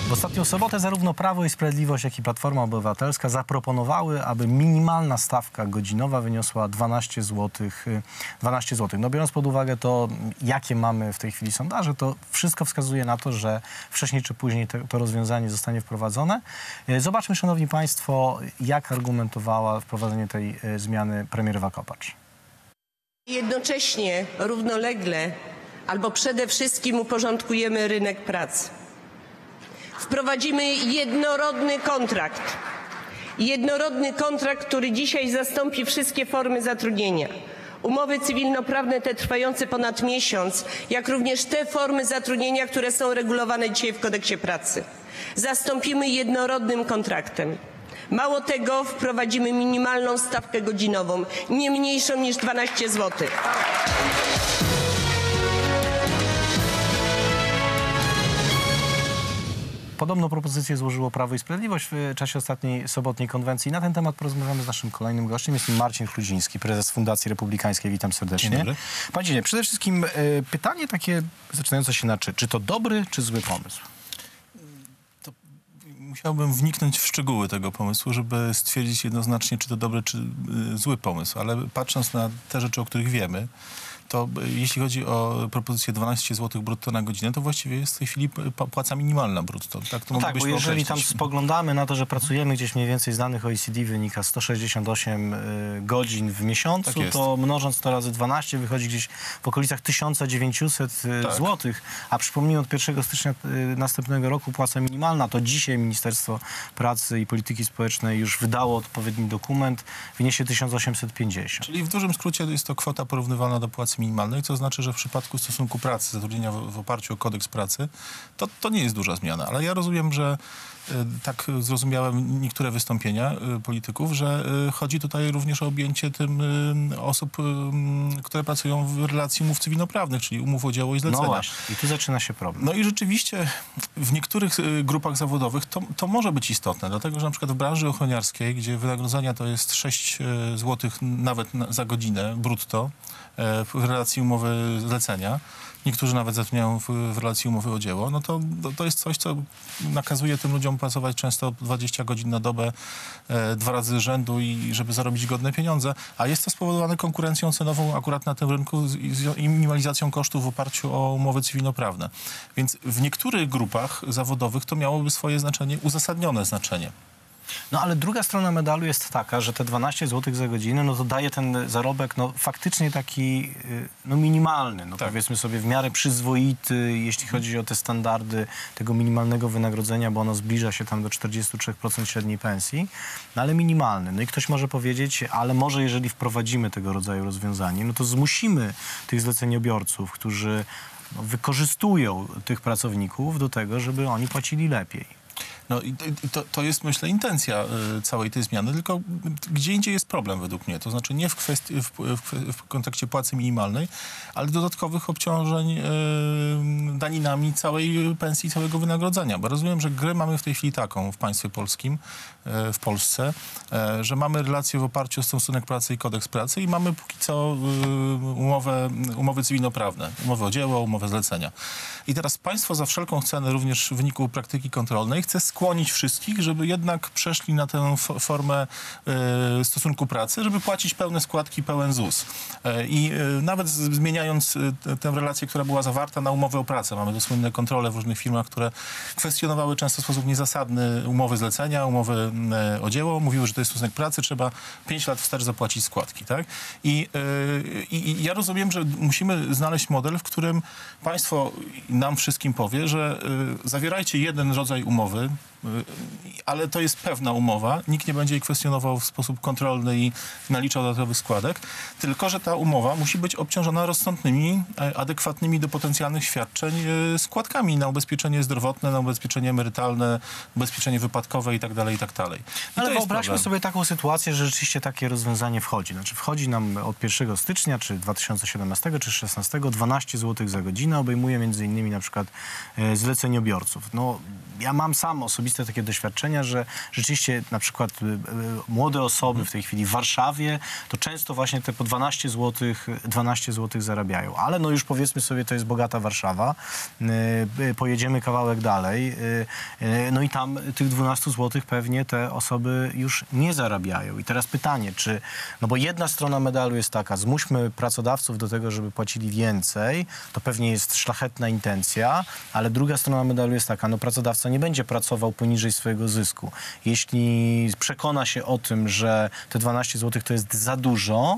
W ostatnią sobotę zarówno Prawo i Sprawiedliwość, jak i Platforma Obywatelska zaproponowały, aby minimalna stawka godzinowa wyniosła 12 zł. 12 zł. No biorąc pod uwagę to, jakie mamy w tej chwili sondaże, to wszystko wskazuje na to, że wcześniej czy później to rozwiązanie zostanie wprowadzone. Zobaczmy, szanowni państwo, jak argumentowała wprowadzenie tej zmiany premier Ewa Kopacz. Jednocześnie, równolegle, albo przede wszystkim uporządkujemy rynek pracy. Wprowadzimy jednorodny kontrakt, który dzisiaj zastąpi wszystkie formy zatrudnienia. Umowy cywilnoprawne te trwające ponad miesiąc, jak również te formy zatrudnienia, które są regulowane dzisiaj w Kodeksie pracy. Zastąpimy jednorodnym kontraktem. Mało tego, wprowadzimy minimalną stawkę godzinową, nie mniejszą niż 12 zł. Podobną propozycję złożyło Prawo i Sprawiedliwość w czasie ostatniej sobotniej konwencji. Na ten temat porozmawiamy z naszym kolejnym gościem. Jest nim Marcin Chludziński, prezes Fundacji Republikańskiej. Witam serdecznie. Dzień dobry. Panie, przede wszystkim pytanie takie zaczynające się na czy to dobry, czy zły pomysł? To musiałbym wniknąć w szczegóły tego pomysłu, żeby stwierdzić jednoznacznie, czy to dobry, czy zły pomysł. Ale patrząc na te rzeczy, o których wiemy, to jeśli chodzi o propozycję 12 zł brutto na godzinę, to właściwie jest w tej chwili płaca minimalna brutto. Tak, to tak, bo jeżeli tam spoglądamy na to, że pracujemy gdzieś mniej więcej z danych OECD wynika 168 godzin w miesiącu, tak to mnożąc to razy 12 wychodzi gdzieś w okolicach 1900 złotych, a przypomnijmy, od 1 stycznia następnego roku płaca minimalna, to dzisiaj Ministerstwo Pracy i Polityki Społecznej już wydało odpowiedni dokument, wyniesie 1850. Czyli w dużym skrócie jest to kwota porównywalna do płacy minimalnej, co znaczy, że w przypadku stosunku pracy, zatrudnienia w oparciu o kodeks pracy, to nie jest duża zmiana. Ale ja rozumiem, że tak zrozumiałem niektóre wystąpienia polityków, że chodzi tutaj również o objęcie tym osób, które pracują w relacji umów cywilnoprawnych, czyli umów o dzieło i zlecenia. No właśnie, i tu zaczyna się problem. No i rzeczywiście w niektórych grupach zawodowych to może być istotne, dlatego że na przykład w branży ochroniarskiej, gdzie wynagrodzenia to jest 6 zł nawet za godzinę brutto w relacji umowy zlecenia, niektórzy nawet zatrudniają w relacji umowy o dzieło, no to jest coś, co nakazuje tym ludziom pracować często 20 godzin na dobę, 2 razy z rzędu i żeby zarobić godne pieniądze, a jest to spowodowane konkurencją cenową akurat na tym rynku i minimalizacją kosztów w oparciu o umowy cywilnoprawne. Więc w niektórych grupach zawodowych to miałoby swoje znaczenie, uzasadnione znaczenie. No ale druga strona medalu jest taka, że te 12 zł za godzinę, no to daje ten zarobek, no faktycznie taki, no minimalny, no powiedzmy sobie w miarę przyzwoity, jeśli chodzi o te standardy tego minimalnego wynagrodzenia, bo ono zbliża się tam do 43% średniej pensji, no ale minimalny. No i ktoś może powiedzieć, ale może jeżeli wprowadzimy tego rodzaju rozwiązanie, no to zmusimy tych zleceniobiorców, którzy wykorzystują tych pracowników do tego, żeby oni płacili lepiej. No i to jest, myślę, intencja całej tej zmiany, tylko gdzie indziej jest problem według mnie. To znaczy nie w kontekście płacy minimalnej, ale dodatkowych obciążeń daninami całej pensji, całego wynagrodzenia. Bo rozumiem, że grę mamy w tej chwili taką w państwie polskim, w Polsce, że mamy relacje w oparciu o stosunek pracy i kodeks pracy i mamy póki co umowy cywilnoprawne, umowy o dzieło, umowy zlecenia. I teraz państwo za wszelką cenę, również w wyniku praktyki kontrolnej, chce skłonić wszystkich, żeby jednak przeszli na tę formę stosunku pracy, żeby płacić pełne składki, pełen ZUS. I nawet zmieniając tę relację, która była zawarta na umowę o pracę, mamy to słynne kontrole w różnych firmach, które kwestionowały często w sposób niezasadny umowy zlecenia, umowy o dzieło, mówiły, że to jest stosunek pracy, trzeba 5 lat wstecz zapłacić składki, tak? I ja rozumiem, że musimy znaleźć model, w którym państwo nam wszystkim powie, że zawierajcie jeden rodzaj umowy, ale to jest pewna umowa, nikt nie będzie jej kwestionował w sposób kontrolny i naliczał dodatkowych składek, tylko że ta umowa musi być obciążona rozsądnymi, adekwatnymi do potencjalnych świadczeń składkami na ubezpieczenie zdrowotne, na ubezpieczenie emerytalne, ubezpieczenie wypadkowe i tak dalej, i tak dalej. Ale wyobraźmy sobie taką sytuację, że rzeczywiście takie rozwiązanie wchodzi. Znaczy wchodzi nam od 1 stycznia, czy 2017, czy 2016, 12 zł za godzinę, obejmuje między innymi na przykład zleceniobiorców. No, ja mam sam osobiście osobiste takie doświadczenia, że rzeczywiście na przykład młode osoby w tej chwili w Warszawie to często właśnie te po 12 zł zarabiają. Ale no już powiedzmy sobie, to jest bogata Warszawa. Pojedziemy kawałek dalej. No i tam tych 12 zł pewnie te osoby już nie zarabiają. I teraz pytanie, czy... No bo jedna strona medalu jest taka, zmuśmy pracodawców do tego, żeby płacili więcej, to pewnie jest szlachetna intencja, ale druga strona medalu jest taka, no pracodawca nie będzie pracował poniżej swojego zysku. Jeśli przekona się o tym, że te 12 zł to jest za dużo,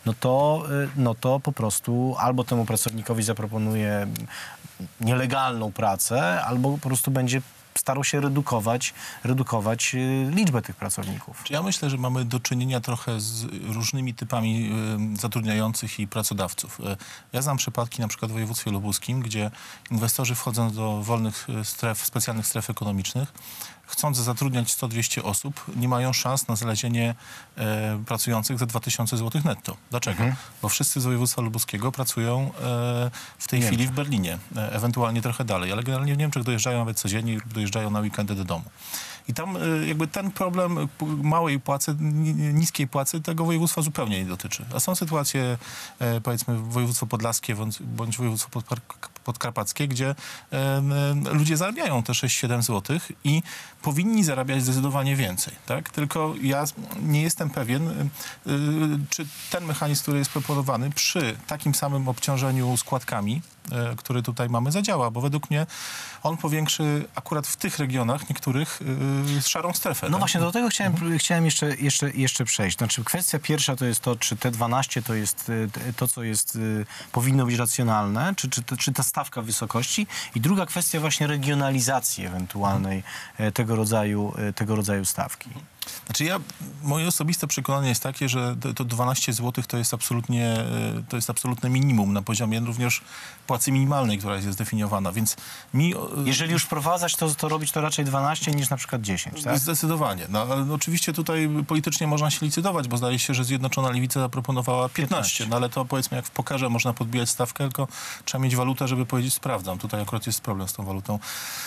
no to po prostu albo temu pracownikowi zaproponuje nielegalną pracę, albo po prostu będzie starał się redukować liczbę tych pracowników. Ja myślę, że mamy do czynienia trochę z różnymi typami zatrudniających i pracodawców. Ja znam przypadki na przykład w województwie lubuskim, gdzie inwestorzy wchodząc do wolnych stref, specjalnych stref ekonomicznych, chcąc zatrudniać 100-200 osób, nie mają szans na znalezienie pracujących za 2000 zł netto. Dlaczego? Bo wszyscy z województwa lubuskiego pracują w tej chwili w Berlinie, ewentualnie trochę dalej, ale generalnie w Niemczech dojeżdżają nawet codziennie lub dojeżdżają na weekendy do domu. I tam jakby ten problem małej płacy, niskiej płacy tego województwa zupełnie nie dotyczy. A są sytuacje, powiedzmy, województwo podlaskie bądź województwo podkarpackie, gdzie ludzie zarabiają te 6-7 zł i powinni zarabiać zdecydowanie więcej. Tak? Tylko ja nie jestem pewien, czy ten mechanizm, który jest proponowany przy takim samym obciążeniu składkami, który tutaj mamy, zadziała, bo według mnie on powiększy akurat w tych regionach niektórych szarą strefę. No tak? właśnie, do tego chciałem jeszcze przejść. Znaczy kwestia pierwsza to jest to, czy te 12 to jest to, co jest, powinno być racjonalne, czy ta stawka wysokości. I druga kwestia właśnie regionalizacji ewentualnej tego rodzaju stawki. Znaczy moje osobiste przekonanie jest takie, że to 12 zł to jest absolutne minimum na poziomie również płacy minimalnej, która jest zdefiniowana, więc jeżeli już wprowadzać, to robić to raczej 12 niż na przykład 10, tak? Zdecydowanie. No, ale oczywiście tutaj politycznie można się licytować, bo zdaje się, że Zjednoczona Lewica zaproponowała 15. No ale to powiedzmy jak w pokerze można podbijać stawkę, tylko trzeba mieć walutę, żeby powiedzieć sprawdzam. Tutaj akurat jest problem z tą walutą.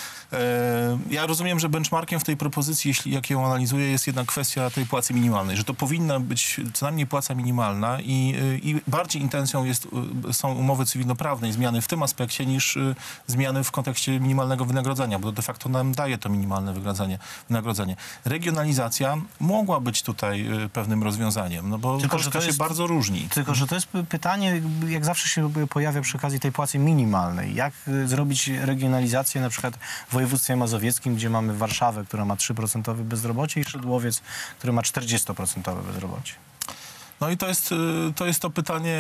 Ja rozumiem, że benchmarkiem w tej propozycji, jak ją analizuję, jest jednak kwestia tej płacy minimalnej, że to powinna być co najmniej płaca minimalna i bardziej intencją są umowy cywilnoprawne i zmiany w tym aspekcie niż zmiany w kontekście minimalnego wynagrodzenia, bo de facto nam daje to minimalne wynagrodzenie. Regionalizacja mogła być tutaj pewnym rozwiązaniem, no bo Polska się bardzo różni. Tylko, że to jest pytanie, jak zawsze się pojawia przy okazji tej płacy minimalnej. Jak zrobić regionalizację na przykład w województwie mazowieckim, gdzie mamy Warszawę, która ma 3% bezrobocie i Szydłowiec, który ma 40% bezrobocie. No i to jest to pytanie,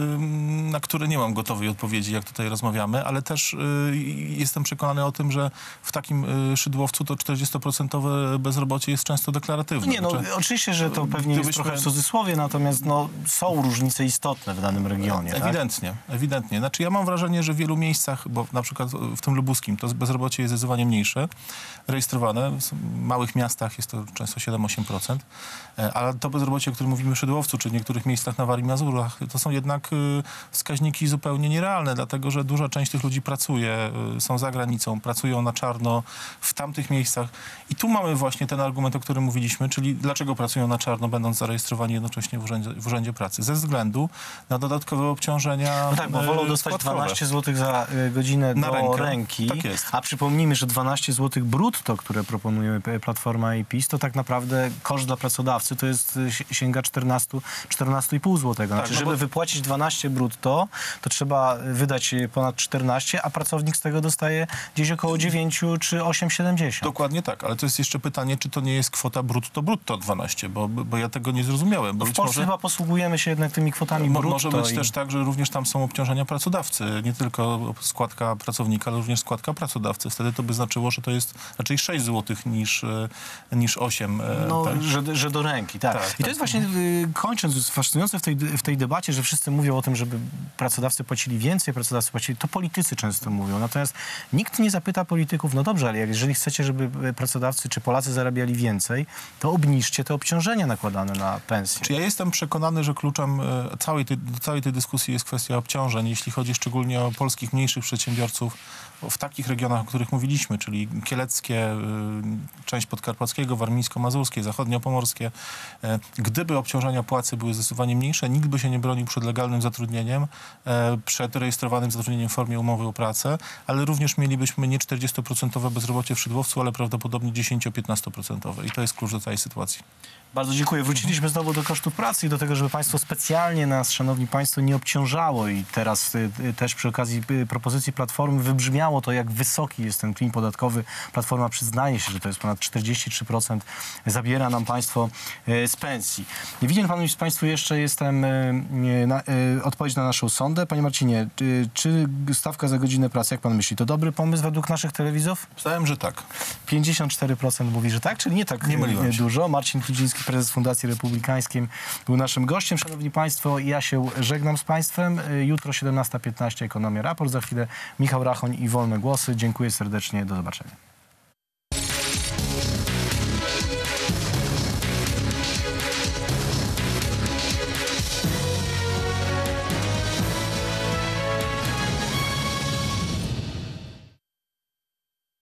na które nie mam gotowej odpowiedzi, jak tutaj rozmawiamy, ale też jestem przekonany o tym, że w takim Szydłowcu to 40% bezrobocie jest często deklaratywne. Nie, no oczywiście, że to pewnie jest trochę w cudzysłowie, natomiast no, są różnice istotne w danym regionie. Ewidentnie, tak? Ewidentnie. Znaczy ja mam wrażenie, że w wielu miejscach, bo na przykład w tym lubuskim to bezrobocie jest zdecydowanie mniejsze, rejestrowane. W małych miastach jest to często 7-8%, ale to bezrobocie, o którym mówimy w Szydłowcu, czy w niektórych miejscach na Warii i Mazurach, to są jednak wskaźniki zupełnie nierealne, dlatego że duża część tych ludzi pracuje, są za granicą, pracują na czarno w tamtych miejscach. I tu mamy właśnie ten argument, o którym mówiliśmy, czyli dlaczego pracują na czarno, będąc zarejestrowani jednocześnie w Urzędzie Pracy? Ze względu na dodatkowe obciążenia. No tak, bo wolą dostać składkowe. 12 zł za godzinę na do ręki. Tak jest. A przypomnijmy, że 12 zł brutto, które proponuje Platforma i PiS, to tak naprawdę koszt dla pracodawcy to jest sięga 14,5 zł. Znaczy, tak, żeby wypłacić 12 brutto, to trzeba wydać ponad 14, a pracownik z tego dostaje gdzieś około 9 czy 8,70. Dokładnie tak, ale to jest jeszcze pytanie, czy to nie jest kwota brutto 12, bo ja tego nie zrozumiałem. Bo w Polsce chyba posługujemy się jednak tymi kwotami brutto. Może być też tak, że również tam są obciążenia pracodawcy, nie tylko składka pracownika, ale również składka pracodawcy. Wtedy to by znaczyło, że to jest raczej 6 zł niż 8. No, tak? że do ręki, tak. I to jest właśnie, kończąc fascynujące w tej debacie, że wszyscy mówią o tym, żeby pracodawcy płacili więcej, to politycy często mówią. Natomiast nikt nie zapyta polityków, no dobrze, ale jeżeli chcecie, żeby pracodawcy czy Polacy zarabiali więcej, to obniżcie te obciążenia nakładane na pensje. Czy ja jestem przekonany, że kluczem całej tej dyskusji jest kwestia obciążeń, jeśli chodzi szczególnie o polskich mniejszych przedsiębiorców w takich regionach, o których mówiliśmy, czyli kieleckie, część podkarpackiego, warmińsko-mazurskie, zachodniopomorskie. Gdyby obciążenia płacy były zdecydowanie mniejsze, nikt by się nie bronił przed legalnym zatrudnieniem, przed rejestrowanym zatrudnieniem w formie umowy o pracę, ale również mielibyśmy nie 40% bezrobocie w szydłowcu, ale prawdopodobnie 10-15%. I to jest klucz do tej sytuacji. Bardzo dziękuję. Wróciliśmy znowu do kosztów pracy i do tego, żeby państwo specjalnie nas, szanowni państwo, nie obciążało i teraz też przy okazji propozycji Platformy wybrzmiało to, jak wysoki jest ten klin podatkowy. Platforma przyznaje się, że to jest ponad 43% zabiera nam państwo z pensji. Winien panu państwu jeszcze odpowiedź na naszą sondę. Panie Marcinie, czy stawka za godzinę pracy, jak pan myśli, to dobry pomysł według naszych telewizów? Myślałem, że tak. 54% mówi, że tak, czyli nie tak dużo. Marcin Kludziński, prezes Fundacji Republikańskiej, był naszym gościem. Szanowni państwo, ja się żegnam z państwem. Jutro 17:15 Ekonomia Raport. Za chwilę Michał Rachoń i Wolne Głosy. Dziękuję serdecznie. Do zobaczenia.